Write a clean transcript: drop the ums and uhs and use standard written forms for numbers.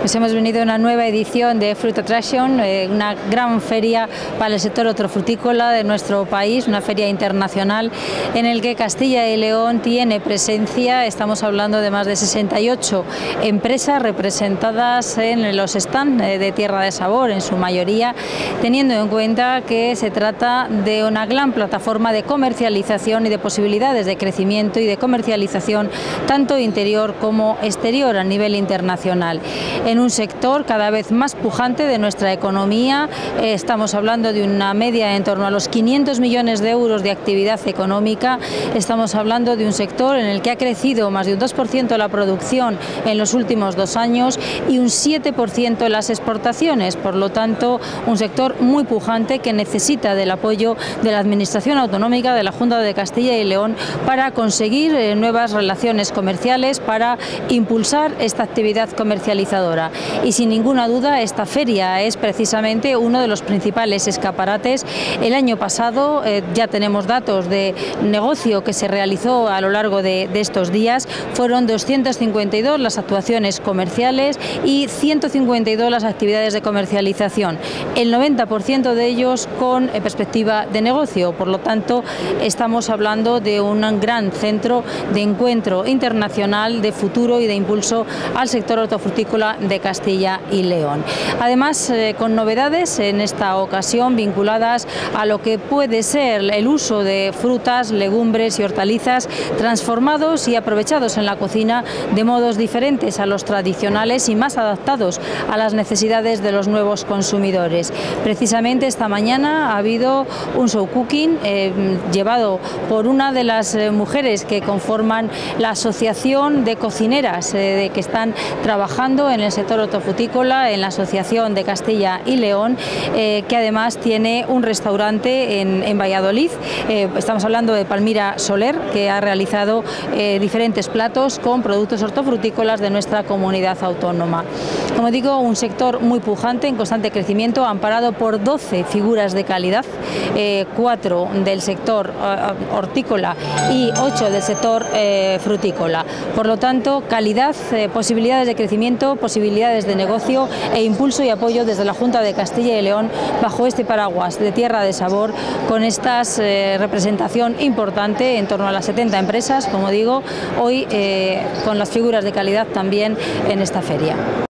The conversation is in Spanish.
Pues hemos venido a una nueva edición de Fruit Attraction, una gran feria para el sector hortofrutícola de nuestro país, una feria internacional en el que Castilla y León tiene presencia. Estamos hablando de más de 68 empresas representadas en los stands de Tierra de Sabor, en su mayoría, teniendo en cuenta que se trata de una gran plataforma de comercialización y de posibilidades de crecimiento y de comercialización tanto interior como exterior a nivel internacional. En un sector cada vez más pujante de nuestra economía, estamos hablando de una media en torno a los 500 millones de euros de actividad económica, estamos hablando de un sector en el que ha crecido más de un 2% la producción en los últimos 2 años y un 7% las exportaciones, por lo tanto un sector muy pujante que necesita del apoyo de la Administración Autonómica, de la Junta de Castilla y León, para conseguir nuevas relaciones comerciales, para impulsar esta actividad comercializadora. Y sin ninguna duda esta feria es precisamente uno de los principales escaparates. El año pasado ya tenemos datos de negocio que se realizó a lo largo de estos días, fueron 252 las actuaciones comerciales y 152 las actividades de comercialización, el 90% de ellos con perspectiva de negocio. Por lo tanto, estamos hablando de un gran centro de encuentro internacional, de futuro y de impulso al sector hortofrutícola de Castilla y León. Además, con novedades en esta ocasión vinculadas a lo que puede ser el uso de frutas, legumbres y hortalizas transformados y aprovechados en la cocina de modos diferentes a los tradicionales y más adaptados a las necesidades de los nuevos consumidores. Precisamente esta mañana ha habido un show cooking llevado por una de las mujeres que conforman la Asociación de Cocineras que están trabajando en el sector hortofrutícola, en la Asociación de Castilla y León, que además tiene un restaurante en Valladolid. Estamos hablando de Palmira Soler, que ha realizado diferentes platos con productos hortofrutícolas de nuestra comunidad autónoma. Como digo, un sector muy pujante, en constante crecimiento, amparado por 12 figuras de calidad, 4 del sector hortícola y 8 del sector frutícola. Por lo tanto, calidad, posibilidades de crecimiento, posibilidades de negocio e impulso y apoyo desde la Junta de Castilla y León bajo este paraguas de Tierra de Sabor, con esta representación importante en torno a las 70 empresas, como digo, hoy con las figuras de calidad también en esta feria.